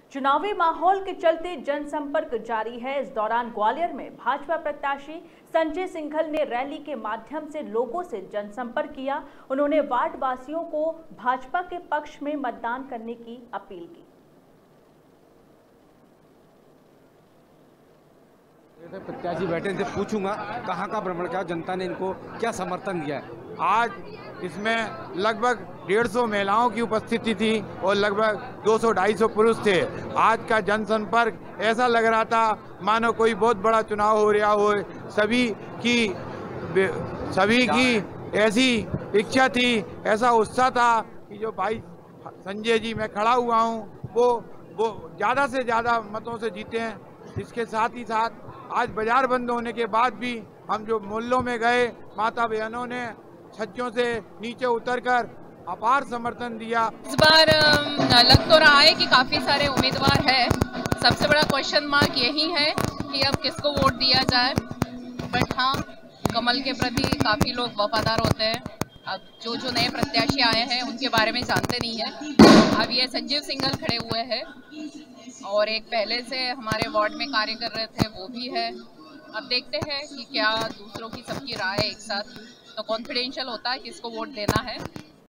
चुनावी माहौल के चलते जनसंपर्क जारी है। इस दौरान ग्वालियर में भाजपा प्रत्याशी संजय सिंघल ने रैली के माध्यम से लोगों से जनसंपर्क किया। उन्होंने वार्ड वासियों को भाजपा के पक्ष में मतदान करने की अपील की। प्रत्याशी बैठे थे, पूछूंगा कहाँ का भ्रमण किया, जनता ने इनको क्या समर्थन दिया है। आज इसमें लगभग 150 महिलाओं की उपस्थिति थी और लगभग 200-250 पुरुष थे। आज का जनसंपर्क ऐसा लग रहा था मानो कोई बहुत बड़ा चुनाव हो रहा हो। सभी की ऐसी इच्छा थी, ऐसा उत्साह था कि जो भाई संजय जी मैं खड़ा हुआ हूँ वो ज़्यादा से ज़्यादा मतों से जीते हैं। इसके साथ ही साथ आज बाजार बंद होने के बाद भी हम जो मोहल्लों में गए, माता बहनों ने छज्जों से नीचे उतरकर अपार समर्थन दिया। इस बार लग तो रहा है कि काफी सारे उम्मीदवार हैं। सबसे बड़ा क्वेश्चन मार्क यही है कि अब किसको वोट दिया जाए। बट हाँ, कमल के प्रति काफी लोग वफादार होते हैं। अब जो नए प्रत्याशी आए हैं उनके बारे में जानते नहीं है। अब ये संजीव सिंघल खड़े हुए हैं और एक पहले से हमारे वार्ड में कार्य कर रहे थे वो भी है। अब देखते हैं कि क्या दूसरों की सबकी राय एक साथ, तो कॉन्फिडेंशियल होता है किसको वोट देना है।